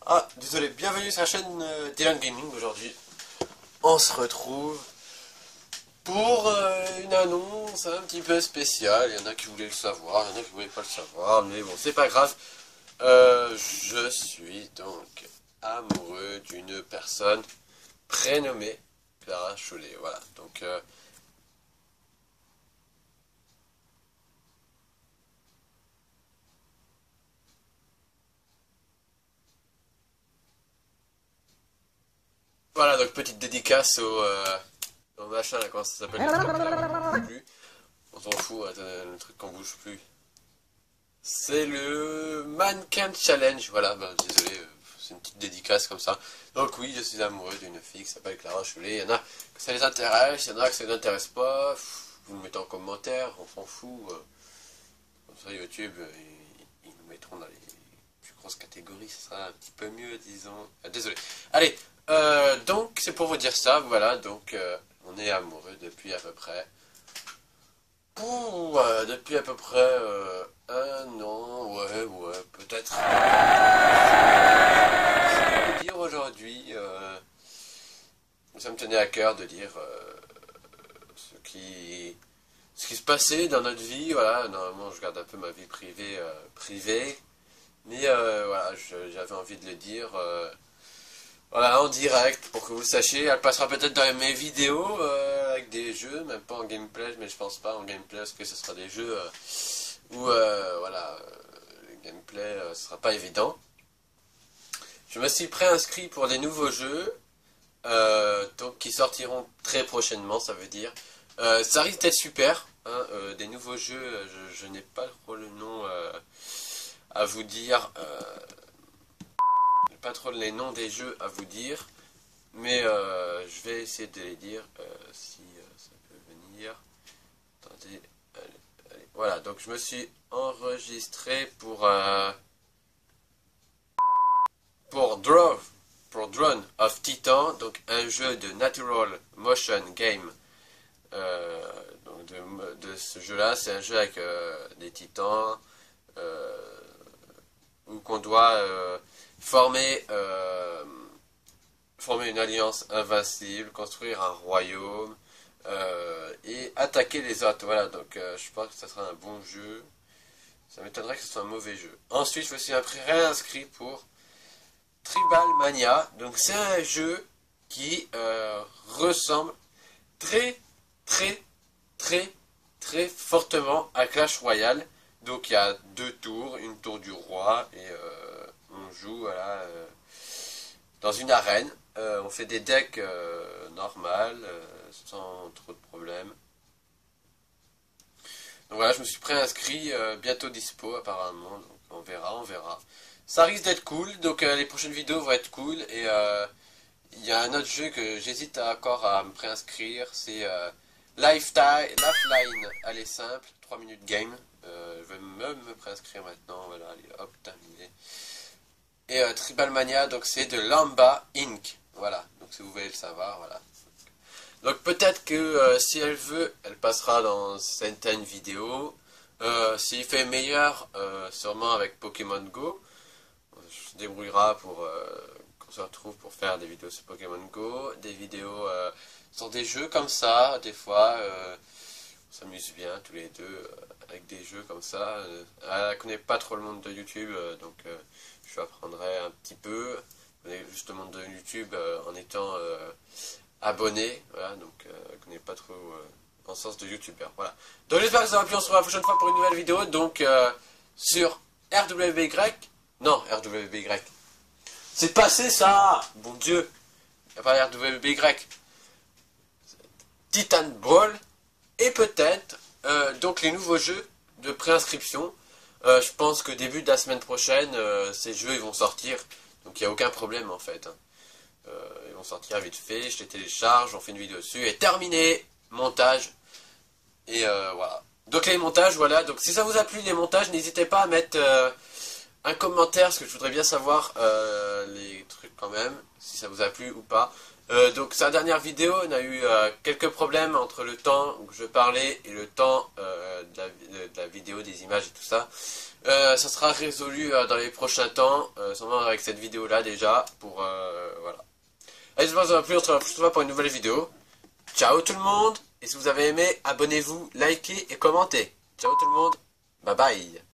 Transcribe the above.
Ah, désolé, bienvenue sur la chaîne Dylan Gaming. Aujourd'hui, on se retrouve pour une annonce un petit peu spéciale. Il y en a qui voulaient le savoir, il y en a qui voulaient pas le savoir, mais bon, c'est pas grave. Je suis donc amoureux d'une personne prénommée Clara Cholet. Voilà, donc... voilà, donc petite dédicace au machin, là, comment ça s'appelle? Plus. On s'en fout, le truc qu'on bouge plus. C'est le Mannequin Challenge, voilà, bah, désolé, c'est une petite dédicace comme ça. Donc oui, je suis amoureux d'une fille qui s'appelle Clara Cholet. Il y en a que ça les intéresse, il y en a que ça les intéresse pas. Vous le mettez en commentaire, on s'en fout. Comme ça, YouTube, ils nous mettront dans les plus grosses catégories, ce sera un petit peu mieux, disons. Désolé. Allez, donc c'est pour vous dire ça, voilà, donc on est amoureux depuis à peu près... depuis à peu près un an, ouais, peut-être. Je vais dire aujourd'hui, ça me tenait à cœur de dire ce qui se passait dans notre vie, voilà, normalement je garde un peu ma vie privée, mais voilà, j'avais envie de le dire, voilà, en direct, pour que vous le sachiez. Elle passera peut-être dans mes vidéos avec des jeux, même pas en gameplay, mais je pense pas en gameplay parce que ce sera des jeux où voilà, le gameplay ce sera pas évident. Je me suis préinscrit pour des nouveaux jeux, donc qui sortiront très prochainement, ça veut dire. Ça risque d'être super, hein, des nouveaux jeux, je n'ai pas trop le nom à vous dire. Pas trop les noms des jeux à vous dire, mais je vais essayer de les dire si ça peut venir. Attendez, allez. Voilà, donc je me suis enregistré pour Drone of Titan, donc un jeu de Natural Motion Game. Donc de ce jeu-là, c'est un jeu avec des titans où qu'on doit former une alliance invincible, construire un royaume et attaquer les autres. Voilà, donc je pense que ça sera un bon jeu. Ça m'étonnerait que ce soit un mauvais jeu. Ensuite, je me suis réinscrit pour Tribal Mania. Donc c'est un jeu qui ressemble très fortement à Clash Royale. Donc il y a deux tours, une tour du roi et on joue voilà, dans une arène. On fait des decks normales, sans trop de problèmes. Donc voilà, je me suis préinscrit, bientôt dispo apparemment, donc on verra. Ça risque d'être cool, donc les prochaines vidéos vont être cool. Et il y a un autre jeu que j'hésite encore à me préinscrire, c'est Lifeline, elle est simple, 3 minutes game. Je vais me préinscrire maintenant, voilà, allez, hop, terminé. Et Tribal Mania, donc c'est de Lamba Inc. Voilà, donc si vous voulez le savoir, voilà. Donc peut-être que si elle veut, elle passera dans certaines vidéos. S'il fait meilleur, sûrement avec Pokémon Go. On se débrouillera pour qu'on se retrouve pour faire des vidéos sur Pokémon Go, des vidéos sur des jeux comme ça, des fois. On s'amuse bien tous les deux avec des jeux comme ça. Elle connaît pas trop le monde de YouTube, donc je lui apprendrai un petit peu. Elle connaît juste le monde de YouTube en étant abonné. Voilà, donc elle connaît pas trop en sens de YouTubeur. Voilà. Donc j'espère que ça va plu. On se revoit la prochaine fois pour une nouvelle vidéo. Donc sur RWY. Non, RWY. C'est passé ça. Bon Dieu. Il n'y a pas RWY. Titan Brawl. Et peut-être, donc les nouveaux jeux de préinscription, je pense que début de la semaine prochaine, ces jeux ils vont sortir, donc il n'y a aucun problème en fait. Hein. Ils vont sortir vite fait, je les télécharge, on fait une vidéo dessus, et terminé, montage, et voilà. Donc les montages, voilà, donc si ça vous a plu les montages, n'hésitez pas à mettre un commentaire, parce que je voudrais bien savoir les trucs quand même, si ça vous a plu ou pas. Donc sa dernière vidéo, on a eu quelques problèmes entre le temps où je parlais et le temps de la vidéo, des images et tout ça. Ça sera résolu dans les prochains temps, sûrement avec cette vidéo là déjà, pour voilà. Allez, j'espère que ça vous a plu, on se retrouve la prochaine fois pour une nouvelle vidéo. Ciao tout le monde, et si vous avez aimé, abonnez-vous, likez et commentez. Ciao tout le monde, bye bye.